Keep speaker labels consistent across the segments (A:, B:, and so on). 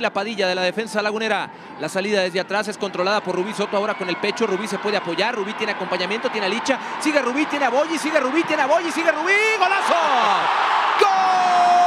A: Atila Padilla de la defensa lagunera. La salida desde atrás es controlada por Rubí Soto ahora con el pecho. Rubí se puede apoyar, Rubí tiene acompañamiento, tiene a Licha. Sigue Rubí, tiene a Boyi, sigue Rubí, tiene a Boyi, sigue Rubí. ¡Golazo! ¡Gol!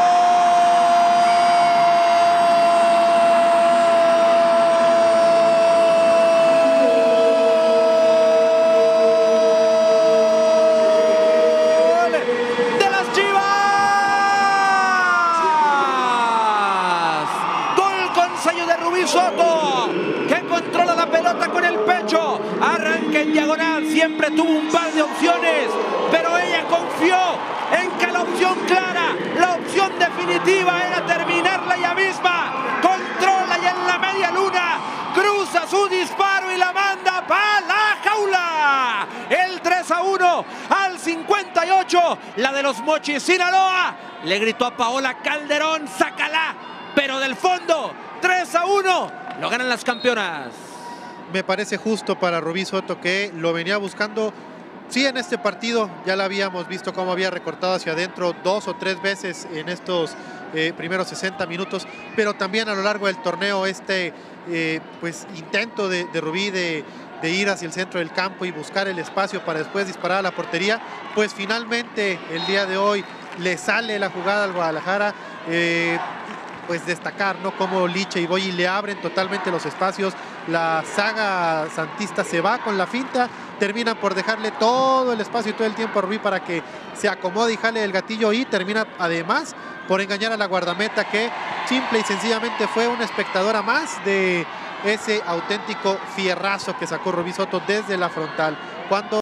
A: De Rubí Soto, que controla la pelota con el pecho, arranca en diagonal, siempre tuvo un par de opciones, pero ella confió en que la opción clara, la opción definitiva era terminarla ella misma, controla y en la media luna cruza su disparo y la manda para la jaula. El 3-1 al 58, la de los Mochis Sinaloa, le gritó a Paola Calderón, sácala, pero del fondo. 3-1, lo ganan las campeonas.
B: Me parece justo para Rubí Soto, que lo venía buscando. Sí, en este partido ya la habíamos visto cómo había recortado hacia adentro 2 o 3 veces en estos primeros 60 minutos, pero también a lo largo del torneo pues intento de Rubí de ir hacia el centro del campo y buscar el espacio para después disparar a la portería, pues finalmente el día de hoy le sale la jugada al Guadalajara. Pues destacar, ¿no?, cómo Licha y Boyi le abren totalmente los espacios. La saga santista se va con la finta, termina por dejarle todo el espacio y todo el tiempo a Rubí para que se acomode y jale el gatillo, y termina además por engañar a la guardameta, que simple y sencillamente fue una espectadora más de ese auténtico fierrazo que sacó Rubí Soto desde la frontal. Cuando